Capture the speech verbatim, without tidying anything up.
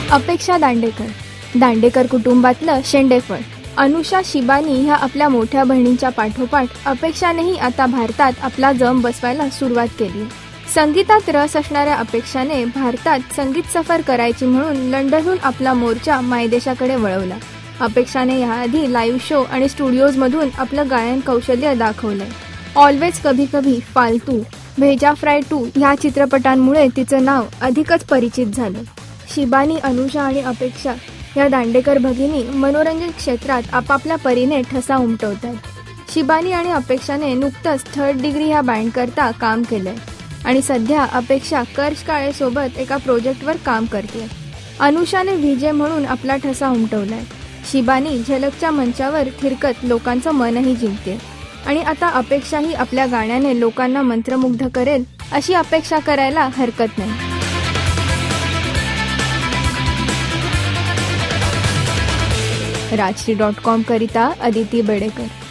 अपेक्षा दांडेकर, दांडेकर कुटुंबातलं शेंडेफळ. अनुषा, शिबानी ह्या आपल्या मोठ्या बहिणींच्या पाठोपाठ अपेक्षानेही आता भारतात आपला जम बसवायला सुरुवात केली. संगीतात रस असणाऱ्या अपेक्षाने भारतात संगीत सफर करायची म्हणून लंडनहून आपला मोर्चा मायदेशाकडे वळवला. अपेक्षाने याआधी लाईव्ह शो आणि स्टुडिओजमधून आपलं गायन कौशल्य दाखवलंय. ऑलवेज कभी कभी, फालतू, भेजा फ्राय टू ह्या चित्रपटांमुळे तिचं नाव अधिकच परिचित झालं. शिबानी, अनुषा आणि अपेक्षा या दांडेकर भगिनी मनोरंजन क्षेत्रात आपापल्या परीने ठसा उमटवतात. शिबानी आणि अपेक्षाने नुकतंच थर्ड डिग्री ह्या बँडकरता काम केलंय आणि सध्या अपेक्षा कर्श काळेसोबत एका प्रोजेक्टवर काम करते. अनुषाने व्हीजे म्हणून आपला ठसा उमटवलाय. शिबानी झलकच्या मंचावर थिरकत लोकांचं मनही जिंकते आणि आता अपेक्षाही आपल्या गाण्याने लोकांना मंत्रमुग्ध करेल अशी अपेक्षा करायला हरकत नाही. राजश्री डॉट कॉम करिता अदिती बेडेकर.